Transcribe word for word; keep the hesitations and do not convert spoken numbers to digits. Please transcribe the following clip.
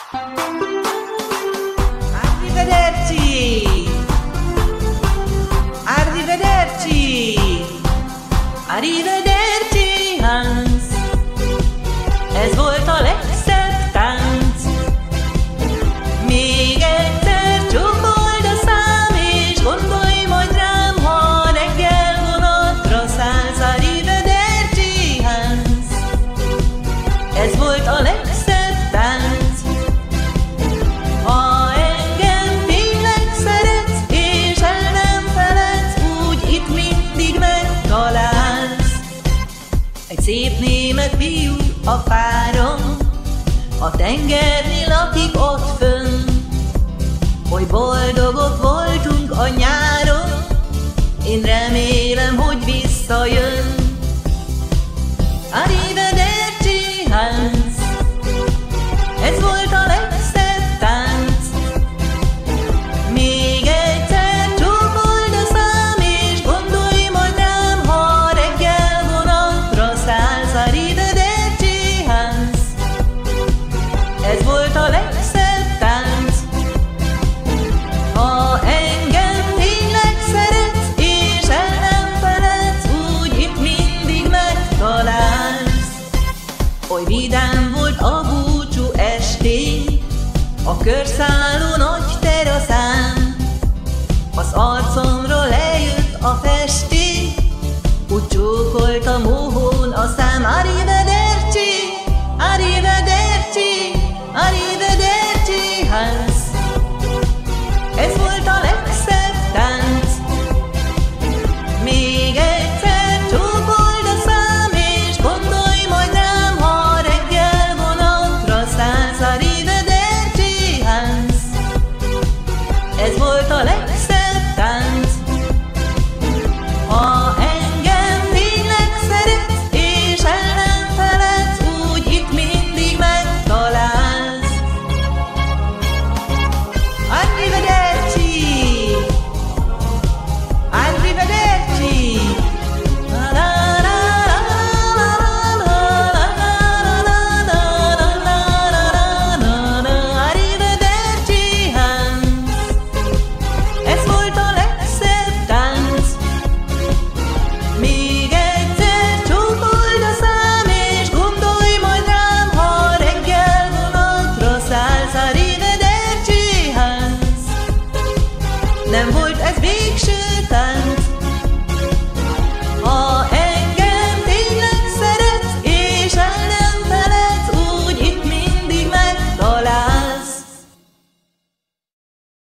Arrivederci! Arrivederci! Arrivederci, Hans! Ez volt a legszebb tánc. Még egyszer csókold a szám, és gondolj majd rám, ha reggel vonatra szállsz. Arrivederci, Hans! Ez volt a legszebb tánc. Ha engem tényleg szeretsz, és el nem feledsz, úgy itt mindig megtalálsz. Egy szép német fiú a fáron, a tengernél lakik ott fönn. Oly boldogok voltunk a nyáron, én remélem, hogy visszajön. Arrivederci, Hans! Ez volt a legszebb tánc. Még egyszer csókold a szám, és gondolj majd rám, ha reggel vonatra szállsz. Arrivederci, Hans! Ez volt a legszebb tánc. Ha engem tényleg szeretsz, és el nem feledsz, úgy itt mindig megtalálsz. Oly vidám volt a búcsú estén, a körszálló nagy teraszán. Az arcomra lejött a festék, úgy csókoltam